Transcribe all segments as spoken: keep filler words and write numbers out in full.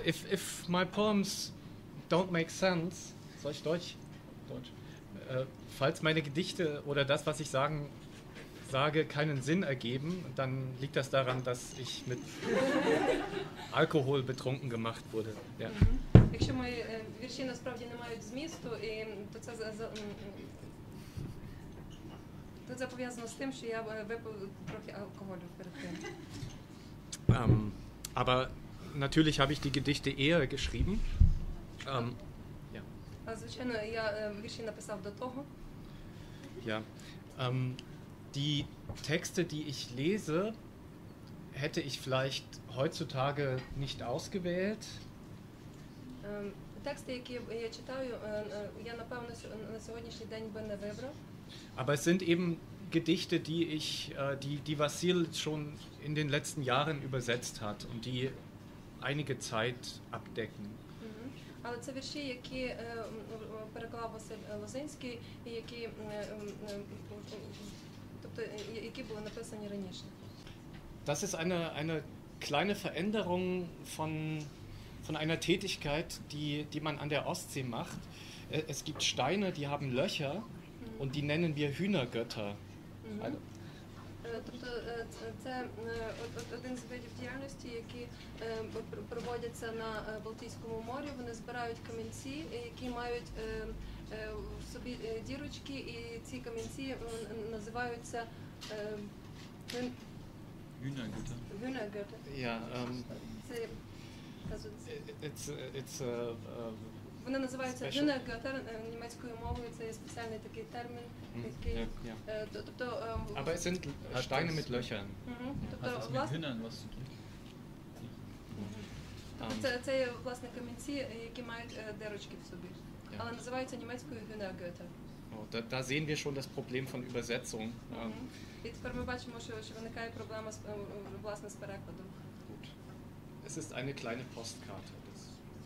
if, if my poems don't make sense, soll ich Deutsch? Deutsch. Äh, falls meine Gedichte oder das, was ich sagen, sage, keinen Sinn ergeben, dann liegt das daran, dass ich mit Alkohol betrunken gemacht wurde. Ja. Якщо мої вірші насправді не мають змісту, і, то це, то це пов'язано з тим, що я випив трохи алкоголю перед тим. Um, aber natürlich habe ich die Gedichte eher geschrieben. Um, ja. А, звичайно, я вірші написав до того. Ja. Um, die Texte, die ich lese, hätte ich vielleicht heutzutage nicht ausgewählt. Um, тексти, які я читаю, я напевно на сьогоднішній день би не вибрав. Aber es sind eben Gedichte, die ich, die, die Vassil schon in den letzten Jahren übersetzt hat und die einige Zeit abdecken. Mm-hmm. Але це вірші, які переклав Василь Лозинський і які, тобто, які були написані раніше. Das ist eine, eine kleine Veränderung von, von einer Tätigkeit, die, die man an der Ostsee macht. Es gibt Steine, die haben Löcher mm-hmm. und die nennen wir Hühnergötter. Mm-hmm. Also, тобто це один з видів діяльності, які проводяться на Балтійському морі. Вони збирають камінці, які мають в собі дірочки, і ці камінці називаються Hühnergötter. Hühnergötter. Ja, ähm, це, it's, it's, uh, uh, Вони називаються Hühnergötter німецькою мовою, це є спеціальний такий термін, який, ja, ja. тобто... Aber es sind Steine mit Löchern. Тобто, Hat das mit Hühnern was zu tun? Це, це є, власне, камінці, які мають дирочки в собі, але називаються німецькою Hühnergötter. Oh, da, da sehen wir schon das Problem von Übersetzung. Mhm. І тепер ми бачимо, що, що виникає проблема з, власне, з перекладом. Gut. Es ist eine kleine Postkarte. Das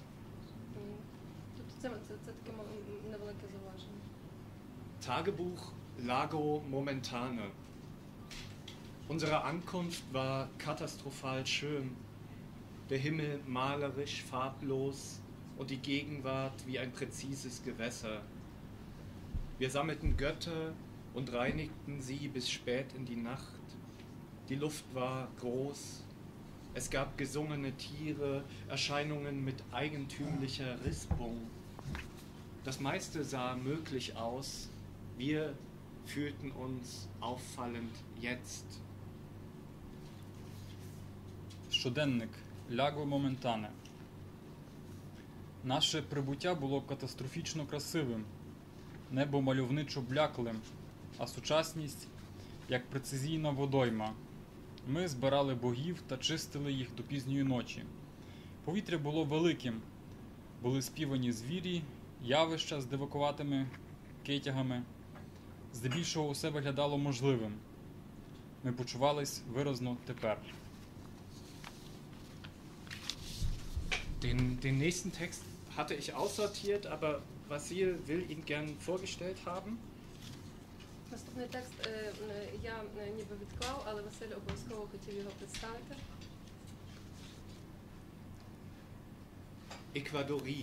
Це, це, це таке невелике зауваження. Tagebuch Lago Momentane. Unsere Ankunft war katastrophal schön. Der Himmel malerisch, farblos und die Gegenwart wie ein präzises Gewässer. Wir sammelten Götter und reinigten sie bis spät in die Nacht. Die Luft war groß. Es gab gesungene Tiere, Erscheinungen mit eigentümlicher Rispung. Das meiste sah möglich aus. Wir fühlten uns auffallend jetzt. Щоденник Ляго Моментане. Наше прибуття було катастрофічно красивим, небо мальовничо бляклим, а сучасність як прецизійна водойма. Ми збирали богів та чистили їх до пізньої ночі. Повітря було великим, були співані звірі, явища з дивакуватими китягами. Здебільшого усе виглядало можливим. Ми почувались виразно тепер. Den, den nächsten Text hatte ich aussortiert, aber Vassil will ihn gern vorgestellt haben. Наступний текст я ніби відклав, але Василь обов'язково хотів його представити. Ecuadorie.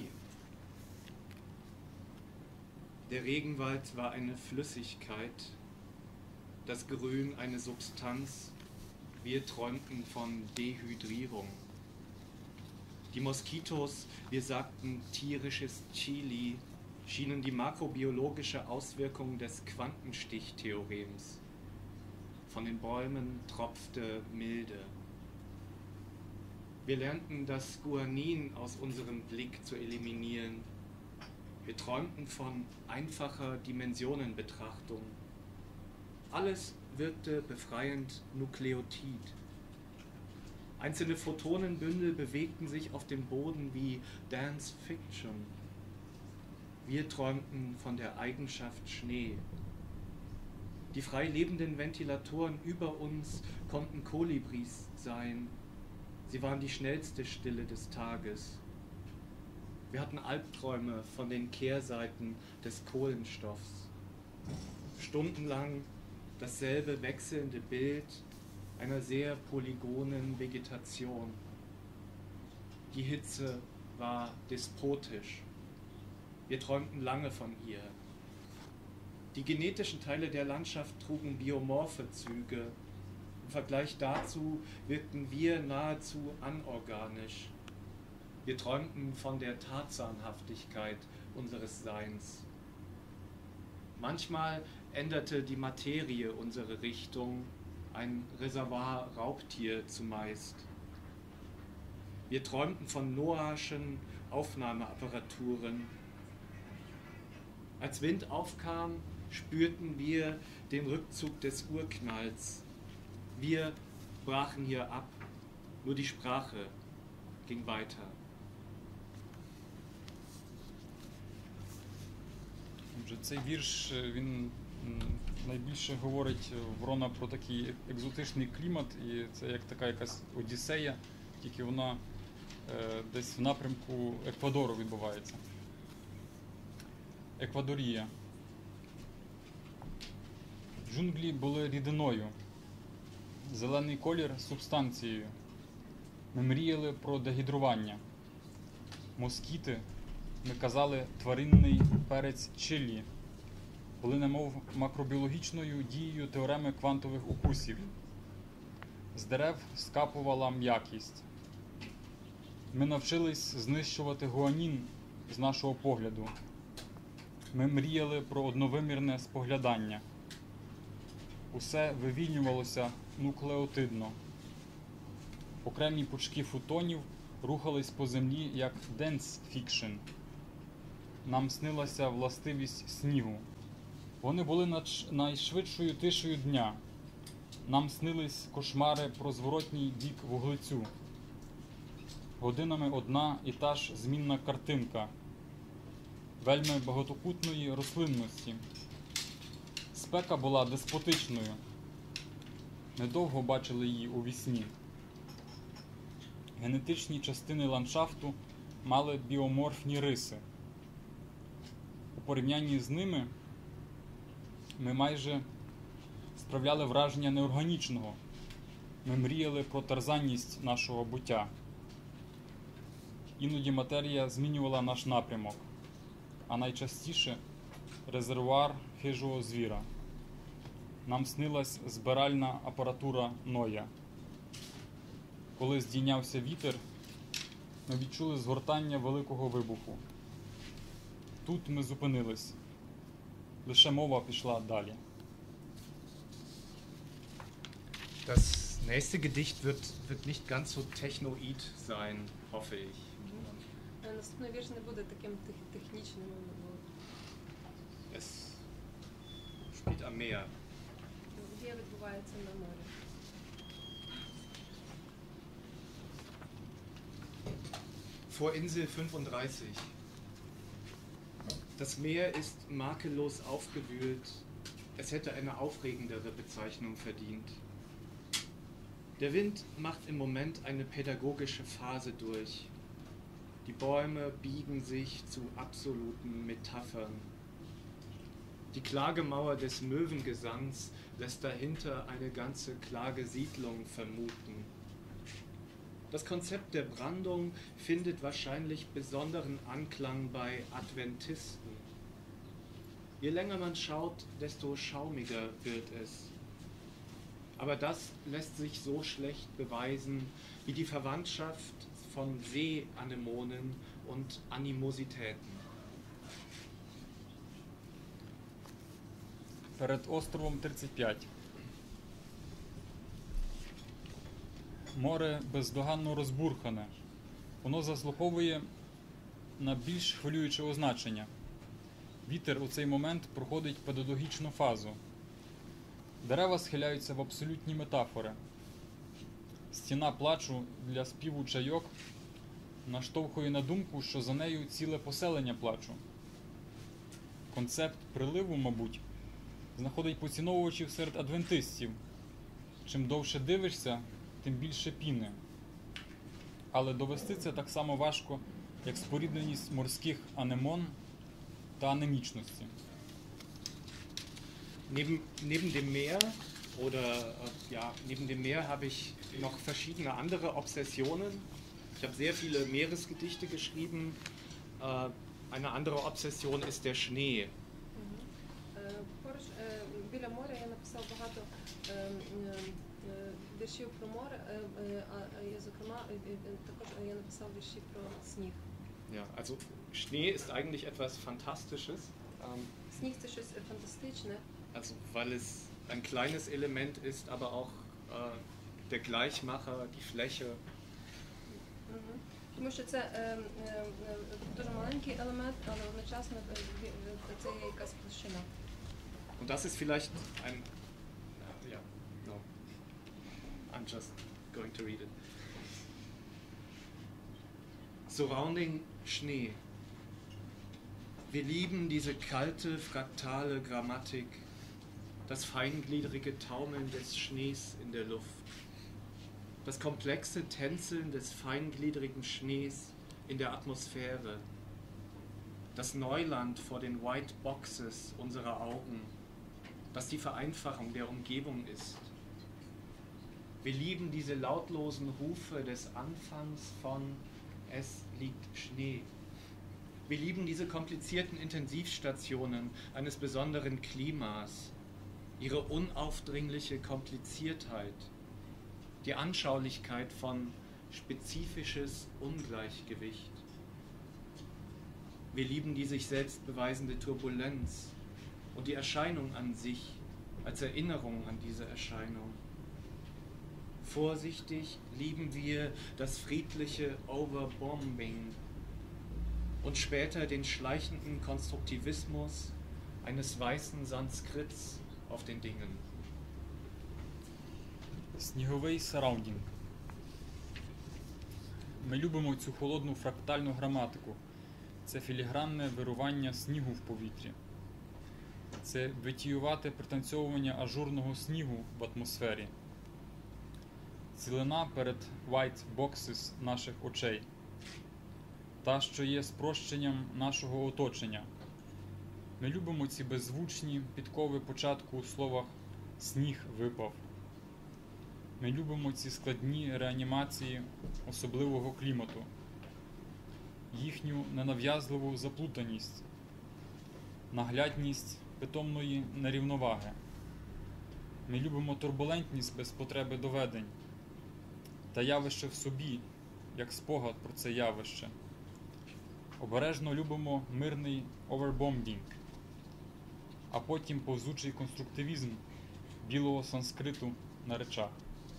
Der Regenwald war eine Flüssigkeit, das Grün eine Substanz. Wir träumten von Dehydrierung. Die Moskitos, wir sagten tierisches Chili, schienen die makrobiologische Auswirkung des Quantenstichtheorems. Von den Bäumen tropfte Milde. Wir lernten das Guanin aus unserem Blick zu eliminieren. Wir träumten von einfacher Dimensionenbetrachtung. Alles wirkte befreiend nukleotid. Einzelne Photonenbündel bewegten sich auf dem Boden wie Dance Fiction. Wir träumten von der Eigenschaft Schnee. Die frei lebenden Ventilatoren über uns konnten Kolibris sein. Sie waren die schnellste Stille des Tages. Wir hatten Albträume von den Kehrseiten des Kohlenstoffs. Stundenlang dasselbe wechselnde Bild einer sehr polygonen Vegetation. Die Hitze war despotisch. Wir träumten lange von ihr. Die genetischen Teile der Landschaft trugen biomorphe Züge. Im Vergleich dazu wirkten wir nahezu anorganisch. Wir träumten von der Tarzanhaftigkeit unseres Seins. Manchmal änderte die Materie unsere Richtung, ein Reservoir Raubtier zumeist. Wir träumten von noahschen Aufnahmeapparaturen. Als Wind aufkam, spürten wir den Rückzug des Urknalls. Wir brachen hier ab, nur die Sprache ging weiter. Отже, цей вірш е, він м, найбільше говорить е, Ворона про такий екзотичний клімат, і це як така якась Одіссея, тільки вона е, десь в напрямку Еквадору відбувається. Еквадорія. Джунглі були рідиною, зелений колір субстанцією. Ми мріяли про дегідрування. Москіти, ми казали, тваринний перець чилі, були немов макробіологічною дією теореми квантових укусів. З дерев скапувала м'якість. Ми навчились знищувати гуанін з нашого погляду. Ми мріяли про одновимірне споглядання. Усе вивільнювалося нуклеотидно. Окремі пучки фотонів рухались по землі як денс фікшн. Нам снилася властивість снігу. Вони були надш- найшвидшою тишею дня. Нам снились кошмари про зворотній бік вуглецю. Годинами одна і та ж змінна картинка вельми багатокутної рослинності. Спека була деспотичною. Недовго бачили її у вісні. Генетичні частини ландшафту мали біоморфні риси. У порівнянні з ними ми майже справляли враження неорганічного. Ми мріяли про тарзанність нашого буття. Іноді матерія змінювала наш напрямок, а найчастіше резервуар хижого звіра. Нам снилась збиральна апаратура Ноя. Коли здійнявся вітер, ми відчули згортання великого вибуху. Тут ми зупинились. Лише мова пішла далі. Das nächste Gedicht wird, wird nicht ganz so technoid sein, hoffe ich. Е, Наступний вірш не буде таким тех- технічним. бо Es spielt am Meer. Дія відбувається на морі. Vor Insel fünfunddreißig. Das Meer ist makellos aufgewühlt. Es hätte eine aufregendere Bezeichnung verdient. Der Wind macht im Moment eine pädagogische Phase durch. Die Bäume biegen sich zu absoluten Metaphern. Die Klagemauer des Möwengesangs lässt dahinter eine ganze Klagesiedlung vermuten. Das Konzept der Brandung findet wahrscheinlich besonderen Anklang bei Adventisten. Je länger man schaut, desto schaumiger wird es. Aber das lässt sich so schlecht beweisen wie die Verwandtschaft von Seeanemonen und Animositäten. Перед островом тридцять п'ять. Море бездоганно розбурхане. Воно заслуховує на більш хвилююче означення. Вітер у цей момент проходить педагогічну фазу. Дерева схиляються в абсолютні метафори. Стіна плачу для співу чайок наштовхує на думку, що за нею ціле поселення плачу. Концепт приливу, мабуть, знаходить поціновувачів серед адвентистів. Чим довше дивишся, тим більше піни. Але довести це так само важко, як спорідненість морських анемон та анемічності. Neben, neben dem Meer oder äh, ja, neben dem Meer habe ich noch verschiedene andere Obsessionen. Ich habe sehr viele Meeresgedichte geschrieben. Äh, eine andere Obsession ist der Schnee. Е, Поруч е, біля моря я написав багато е, е, е, віршів про море, е, е, а а я, зокрема, е, е, також я написав вірші про сніг. Ja, also Schnee ist eigentlich etwas Fantastisches, ähm, Сніг це щось е, фантастичне, also weil es ein kleines Element ist, aber auch äh, der Gleichmacher, die Fläche. Мгм. Тому що це е, е, е, дуже маленький елемент, але одночасно е, ві- е, це є якась площина. Und das ist vielleicht ein, ja, no, I'm just going to read it. Surrounding Schnee. Wir lieben diese kalte, fraktale Grammatik, das feingliedrige Taumeln des Schnees in der Luft, das komplexe Tänzeln des feingliedrigen Schnees in der Atmosphäre, das Neuland vor den White Boxes unserer Augen, was die Vereinfachung der Umgebung ist. Wir lieben diese lautlosen Rufe des Anfangs von Es liegt Schnee. Wir lieben diese komplizierten Intensivstationen eines besonderen Klimas, ihre unaufdringliche Kompliziertheit, die Anschaulichkeit von spezifisches Ungleichgewicht. Wir lieben die sich selbst beweisende Turbulenz und die Erscheinung an sich als Erinnerung an diese Erscheinung. Vorsichtig lieben wir das friedliche Overbombing und später den schleichenden Konstruktivismus eines weißen Sanskrits auf den Dingen. Сніговий сараундінг. Ми любимо цю холодну фрактальну граматику. Це філігранне вирування снігу в повітрі. Це витіювате пританцьовування ажурного снігу в атмосфері. Цілина перед white boxes наших очей. Та, що є спрощенням нашого оточення. Ми любимо ці беззвучні підкови початку у словах «сніг випав». Ми любимо ці складні реанімації особливого клімату, їхню ненав'язливу заплутаність, наглядність питомної нерівноваги. Ми любимо турбулентність без потреби доведень та явище в собі, як спогад про це явище. Обережно любимо мирний овербомбінг, а потім повзучий конструктивізм білого санскриту на речах.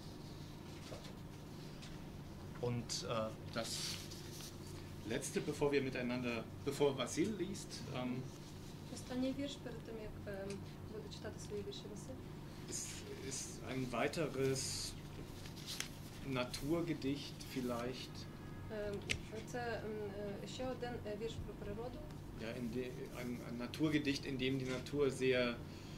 Und äh, das letzte, bevor wir miteinander, bevor Vasil liest, ähm, Останній вірш перед тим, як е, буде читати свої вірші Василь. ist, ist ein weiteres Naturgedicht vielleicht, Е, Це м, е, ще один е, вірш про природу. ja, in de, ein, ein Naturgedicht, in dem die Natur sehr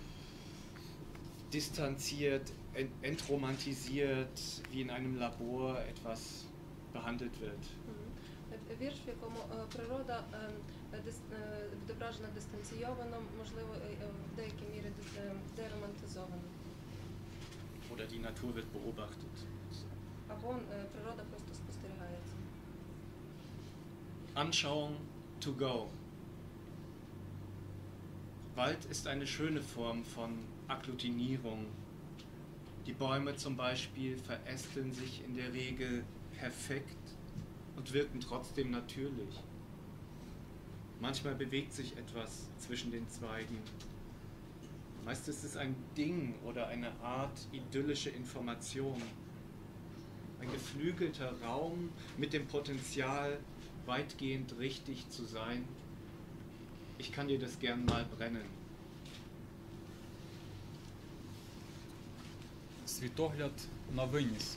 distanziert, ent, entromantisiert, wie in einem Labor etwas behandelt wird. Мгм. Е, Вірш, в якому е, природа е, е, дис- е, відображена дистанційовано, можливо, е, е, в деякій мірі дис- е, деромантизовано. Oder die Natur wird beobachtet. Або е, природа просто спостерігається. Anschauung to go. Wald ist eine schöne Form von Agglutinierung. Die Bäume zum Beispiel verästeln sich in der Regel perfekt und wirken trotzdem natürlich. Manchmal bewegt sich etwas zwischen den Zweigen. Meist ist es ein Ding oder eine Art idyllische Information. Ein geflügelter Raum mit dem Potenzial, weitgehend richtig zu sein. Ich kann dir das gern mal brennen. Світогляд на виніс.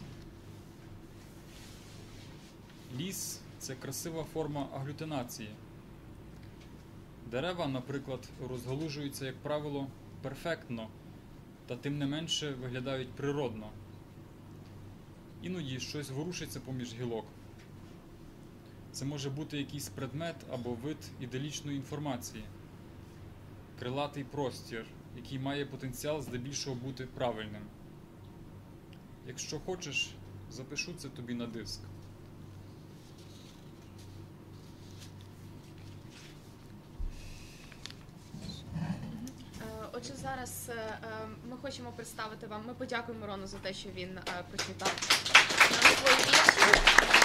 Ліс – це красива форма аглютинації. Дерева, наприклад, розгалужуються, як правило, перфектно, та тим не менше виглядають природно. Іноді щось ворушиться поміж гілок. Це може бути якийсь предмет або вид іделічної інформації. Крилатий простір, який має потенціал здебільшого бути правильним. Якщо хочеш, запишу це тобі на диск. Отже, зараз е, е, ми хочемо представити вам, ми подякуємо Рону за те, що він е, прочитав нам свої вірші.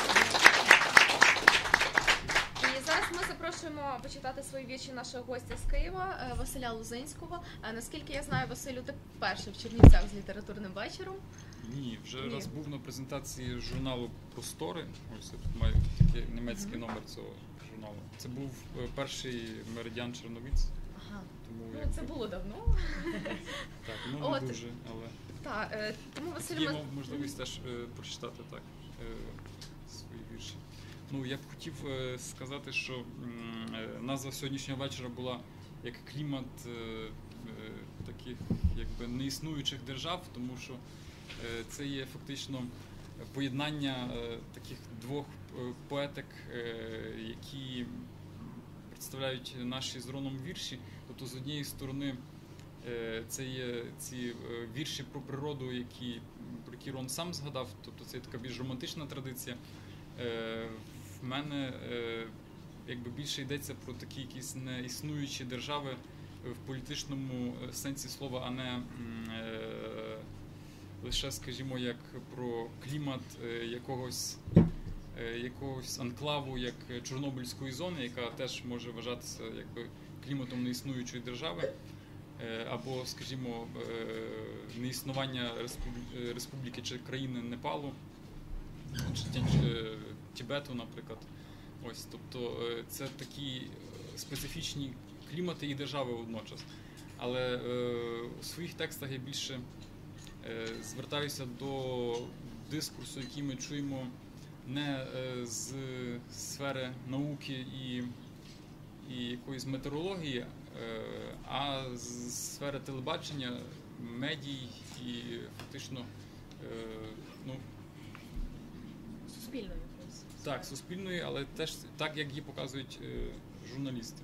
І зараз ми запрошуємо почитати свої вірші нашого гостя з Києва, е, Василя Лузинського. Е, наскільки я знаю, Василю, ти перший в Чернівцях з літературним вечором. Ні, вже Ні. раз був на презентації журналу «Простори». Ось я тут маю такий німецький Мгм. номер цього журналу. Це був е, перший меридіан Черновіць. Ага. Тому Ну, якби, це було давно. так, ну От. не дуже, але Так, е, тому Василь, є ми... можливість теж е, прочитати так е, свої вірші. Ну, я б хотів е, сказати, що м, е, назва сьогоднішнього вечора була як клімат е, е, таких якби неіснуючих держав, тому що е, це є фактично поєднання е, таких двох е, поетик, е, які представляють наші з Роном вірші. Тобто, з однієї сторони, е, це є ці е, вірші про природу, які, про які Рон сам згадав, тобто це така більш романтична традиція. Е, в мене е, якби більше йдеться про такі якісь неіснуючі держави в політичному сенсі слова, а не м, е, лише, скажімо, як про клімат е, якогось, е, якогось анклаву, як Чорнобильської зони, яка теж може вважатися якби кліматом неіснуючої держави, е, або, скажімо, е, неіснування республі- республіки чи країни Непалу, чи Тянь- Тібету, наприклад. Ось, тобто е, це такі специфічні клімати і держави водночас. Але е, у своїх текстах я більше е, звертаюся до дискурсу, який ми чуємо не е, з сфери науки і, і якоїсь метеорології, е, а з сфери телебачення, медій і фактично е, ну, Суспільною якоюсь. так, суспільної, але теж так, як її показують е, журналісти.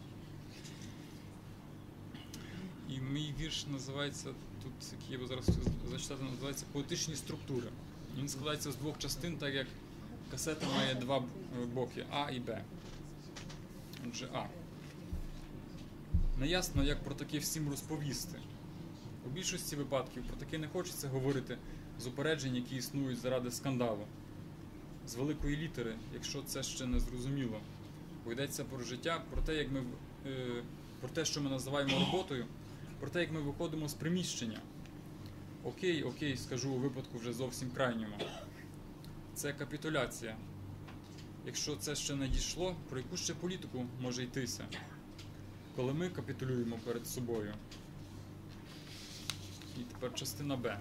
І мій вірш називається, тут, який я би зараз хотів зачитати, називається «Поетичні структури». Він складається з двох частин, так як касета має два б- боки – А і Б. Отже, А. Неясно, як про таке всім розповісти. У більшості випадків про таке не хочеться говорити з упереджень, які існують заради скандалу. З великої літери, якщо це ще не зрозуміло. Бо йдеться про життя, про те, як ми, е, про те, що ми називаємо роботою, про те, як ми виходимо з приміщення. Окей, окей, скажу у випадку вже зовсім крайньому. Це капітуляція. Якщо це ще не дійшло, про яку ще політику може йтися? Коли ми капітулюємо перед собою. І тепер частина Б.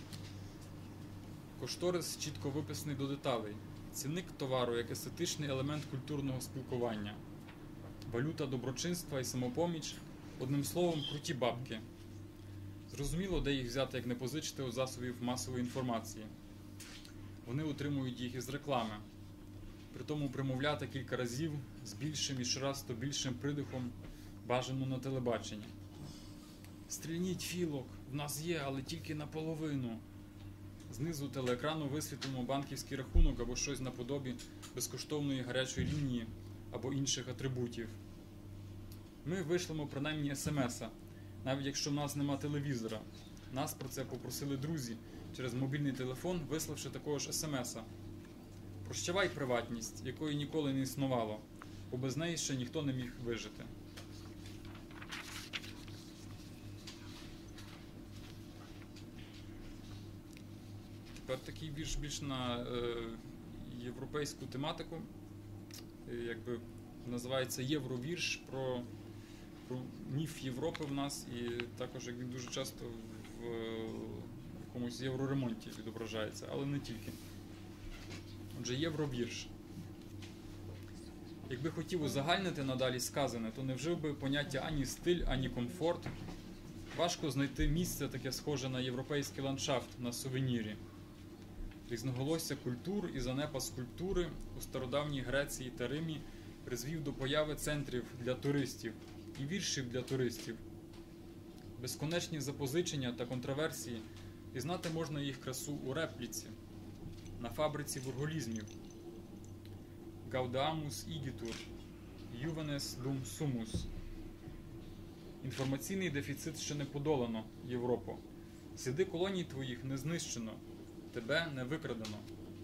Кошторис чітко виписаний до деталей. Цінник товару як естетичний елемент культурного спілкування. Валюта доброчинства і самопоміч. Одним словом, круті бабки. Зрозуміло, де їх взяти, як не позичити у засобів масової інформації. Вони отримують їх із реклами. Притому примовляти кілька разів з більшим і щораз то більшим придихом бажано на телебаченні. Стрільніть філок, в нас є, але тільки наполовину. Знизу телеекрану висвітлимо банківський рахунок або щось наподобі безкоштовної гарячої лінії або інших атрибутів. Ми вийшлемо принаймні смс-а, навіть якщо в нас нема телевізора. Нас про це попросили друзі через мобільний телефон, виславши такого ж смс-а. Прощавай приватність, якої ніколи не існувало, бо без неї ще ніхто не міг вижити. Тепер такий вірш більш на е, європейську тематику, е, якби називається «Євровірш» про, про міф Європи в нас, і також як він дуже часто в, в якомусь євроремонті відображається, але не тільки. Отже, «Євровірш». Якби хотів узагальнити надалі сказане, то не вжив би поняття ані стиль, ані комфорт. Важко знайти місце таке схоже на європейський ландшафт на сувенірі. Різноголосся культур і занепас культури у стародавній Греції та Римі призвів до появи центрів для туристів і віршів для туристів. Безконечні запозичення та контроверсії, і знати можна їх красу у репліці, на фабриці вурголізмів. Gaudamus igitur, Juvenes dum sumus. Інформаційний дефіцит ще не подолано, Європо. Сліди колоній твоїх не знищено, тебе не викрадено.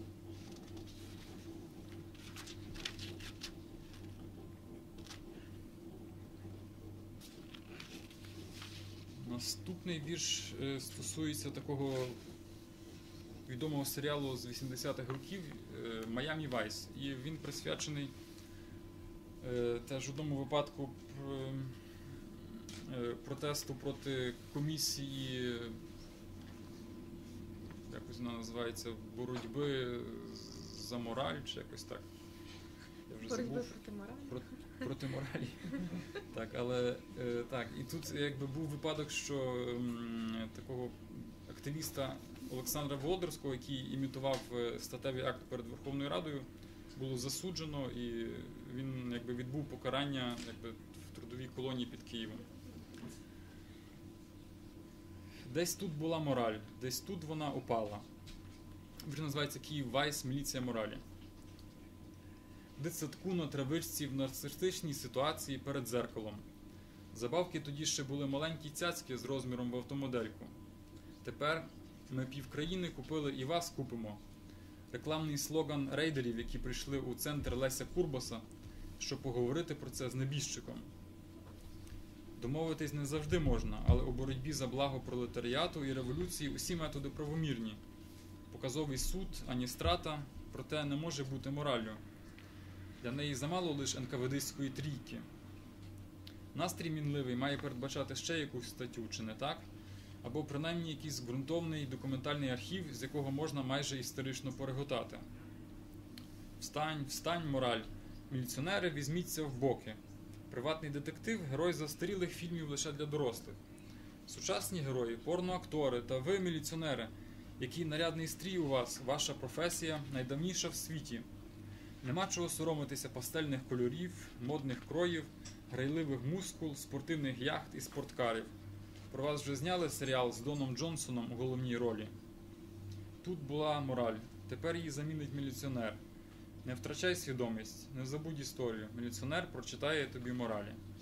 Наступний вірш е, стосується такого відомого серіалу з вісімдесятих років е, «Майамі Вайс». І він присвячений е, теж в одному випадку пр- е, протесту проти комісії, якось вона називається, боротьби за мораль, чи якось так. Я вже Боротьби забув. проти моралі. Про- проти моралі. Так, але е, так, і тут якби був випадок, що м, такого активіста Олександра Володарського, який імітував е, статевий акт перед Верховною Радою, було засуджено, і він якби відбув покарання якби в трудовій колонії під Києвом. Десь тут була мораль, десь тут вона упала. Він називається «Київ Вайс. Міліція моралі». В дитсадку на травичці в нарцистичній ситуації перед дзеркалом. Забавки тоді ще були маленькі цяцьки з розміром в автомодельку. Тепер ми півкраїни купили і вас купимо. Рекламний слоган рейдерів, які прийшли у центр Леся Курбаса, щоб поговорити про це з небіжчиком. Домовитись не завжди можна, але у боротьбі за благо пролетаріату і революції усі методи правомірні. Показовий суд, ані страта, проте не може бути мораллю. Для неї замало лише ен ка ве дистської трійки. Настрій мінливий має передбачати ще якусь статтю, чи не так? Або принаймні якийсь ґрунтовний документальний архів, з якого можна майже історично переготати. Встань, встань, мораль. Міліціонери, візьміться в боки. Приватний детектив – герой застарілих фільмів лише для дорослих. Сучасні герої – порноактори та ви, міліціонери, який нарядний стрій у вас, ваша професія найдавніша в світі. Нема чого соромитися пастельних кольорів, модних кроїв, грайливих мускул, спортивних яхт і спорткарів. Про вас вже зняли серіал з Доном Джонсоном у головній ролі. Тут була мораль, тепер її замінить міліціонер. Не втрачай свідомість, не забудь історію. Міліціонер прочитає тобі моралі.